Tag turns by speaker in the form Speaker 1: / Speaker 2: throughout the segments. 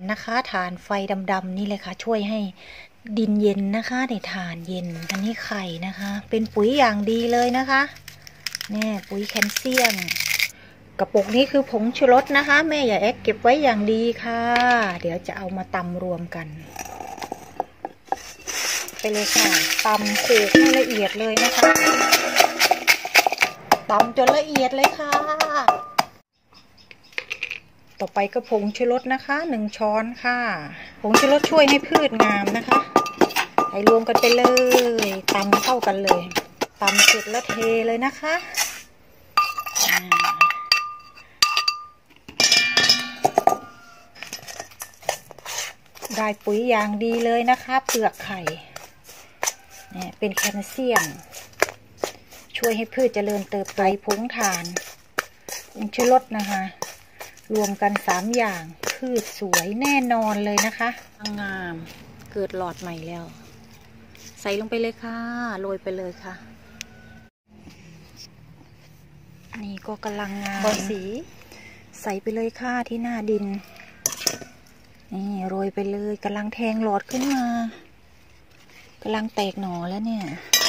Speaker 1: นะคะถ่านไฟดำๆนี่เลยค่ะช่วยให้ดินเย็นนะคะในถ่านเย็นอันนี้ไข่นะคะเป็นปุ๋ยอย่างดีเลยนะคะเนี่ยปุ๋ยแคลเซียมกระปุกนี้คือผงชูรสนะคะแม่อย่าแอกเก็บไว้อย่างดีค่ะเดี๋ยวจะเอามาตำรวมกันไปเลยค่ะตำโขลกให้ละเอียดเลยนะคะตำจนละเอียดเลยค่ะต่อไปก็ผงชูรสนะคะ1 ช้อนค่ะผงชูรสช่วยให้พืชงามนะคะใส่รวมกันไปเลยตำเข้ากันเลยตำเสร็จแล้วเทเลยนะคะได้ปุ๋ยอย่างดีเลยนะคะเปลือกไข่เนี่ยเป็นแคลเซียมช่วยให้พืชเจริญเติบโตผงถ่านผงชูรสนะคะรวมกัน3 อย่างพืชสวยแน่นอนเลยนะคะงามเกิดหลอดใหม่แล้วใส่ลงไปเลยค่ะโรยไปเลยค่ะนี่ก็กำลังงามบอลสีใส่ไปเลยค่ะที่หน้าดินนี่โรยไปเลยกำลังแทงหลอดขึ้นมากำลังแตกหน่อแล้วเนี่ย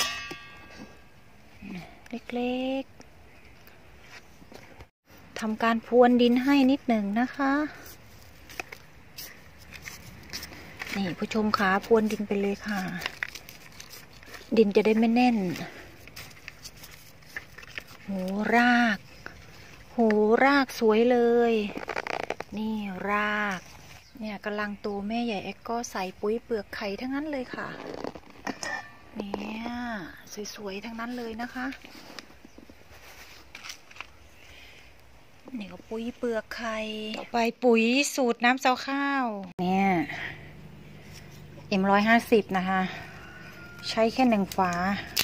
Speaker 1: เล็กๆทำการพรวนดินให้นิดหนึ่งนะคะนี่ผู้ชมขาพรวนดินไปเลยค่ะดินจะได้ไม่แน่นโหรากสวยเลยนี่รากเนี่ยกำลังโตแม่ใหญ่แอกก็ใส่ปุ๋ยเปลือกไข่ทั้งนั้นเลยค่ะเนี่ยสวยๆทั้งนั้นเลยนะคะนี่ก็ปุ๋ยเปลือกไข่ต่อไปปุ๋ยสูตรน้ำเจ้าข้าวเนี่ยM150นะคะใช้แค่1 ฝา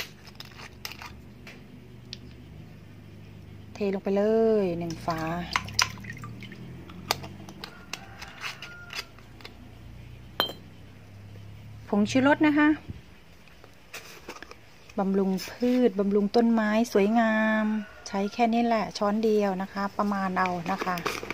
Speaker 1: เทลงไปเลย1 ฝาผงชูรสนะคะบำรุงพืชบำรุงต้นไม้สวยงามใช้แค่นี้แหละช้อนเดียวนะคะประมาณเอานะคะ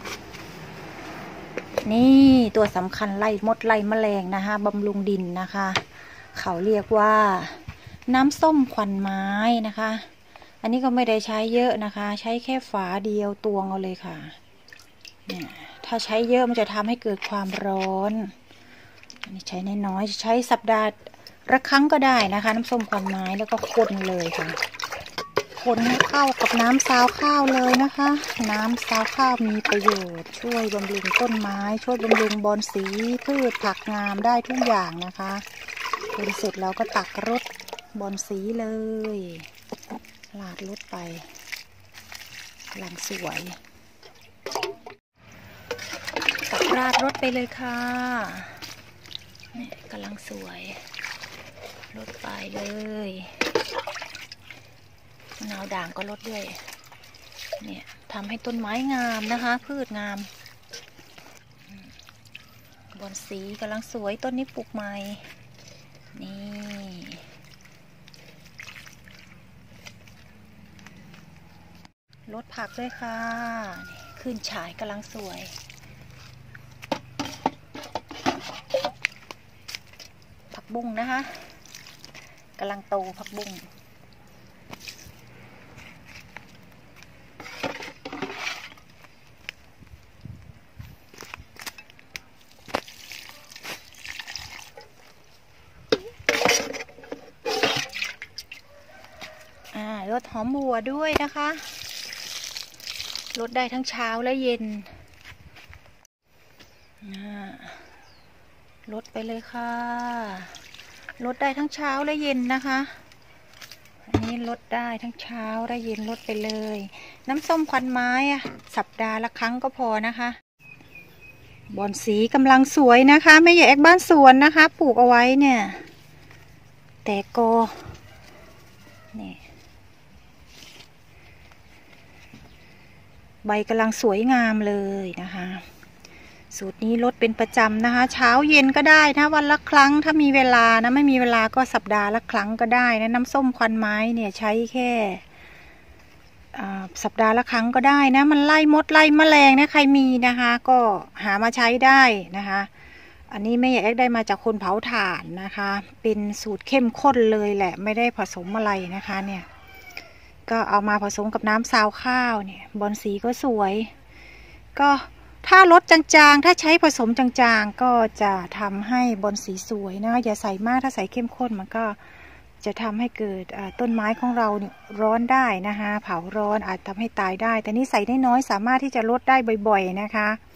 Speaker 1: นี่ตัวสำคัญไล่มดไล่แมลงนะคะบำรุงดินนะคะเขาเรียกว่าน้ำส้มควันไม้นะคะอันนี้ก็ไม่ได้ใช้เยอะนะคะใช้แค่ฝาเดียวตวงเอาเลยค่ะเนี่ยถ้าใช้เยอะมันจะทำให้เกิดความร้อนอันนี้ใช้น้อยๆใช้สัปดาห์ละครั้งก็ได้นะคะน้ำส้มควันไม้แล้วก็คนเลยค่ะคนให้เข้ากับน้ำซาวข้าวเลยนะคะน้ำซาวข้าวมีประโยชน์ช่วยบำรุงต้นไม้ช่วยบำรุงบอนสีพืชผักงามได้ทุกอย่างนะคะคนเสร็จแล้วก็ตักรดบอนสีเลยลาดรดไปกำลังสวยตักราดรดไปเลยค่ะนี่กำลังสวยรดไปเลยมะนาวด่างก็รดด้วยเนี่ยทำให้ต้นไม้งามนะคะพืชงามบอนสีกำลังสวยต้นนี้ปลูกใหม่นี่รดผักด้วยค่ะขึ้นฉายกำลังสวยผักบุ้งนะคะกำลังโตผักบุ้งรดหอมบัวด้วยนะคะรดได้ทั้งเช้าและเย็นรดไปเลยค่ะรดได้ทั้งเช้าและเย็นนะคะอันนี้รดได้ทั้งเช้าและเย็นรดไปเลยน้ำส้มควันไม้สัปดาห์ละครั้งก็พอนะคะบอนสีกำลังสวยนะคะแม่ใหญ่แอกบ้านสวนนะคะปลูกเอาไว้เนี่ยแต่ก็นี่ใบกำลังสวยงามเลยนะคะสูตรนี้ลดเป็นประจำนะคะเช้าเย็นก็ได้นะวันละครั้งถ้ามีเวลานะไม่มีเวลาก็สัปดาห์ละครั้งก็ได้นะน้ำส้มควันไม้เนี่ยใช้แค่สัปดาห์ละครั้งก็ได้นะมันไล่มดไล่แมลงนะใครมีนะคะก็หามาใช้ได้นะคะอันนี้แม่แอ๊กได้มาจากคนเผาถ่านนะคะเป็นสูตรเข้มข้นเลยแหละไม่ได้ผสมอะไรนะคะเนี่ยก็เอามาผสมกับน้ำซาวข้าวเนี่ยบอลสีก็สวยก็ถ้าลดจางๆถ้าใช้ผสมจางๆก็จะทำให้บอลสีสวยนะอย่าใส่มากถ้าใส่เข้มข้นมันก็จะทำให้เกิดต้นไม้ของเราเนี่ยร้อนได้นะคะเผาร้อนอาจทำให้ตายได้แต่นี่ใส่ได้น้อยสามารถที่จะลดได้บ่อยๆนะคะ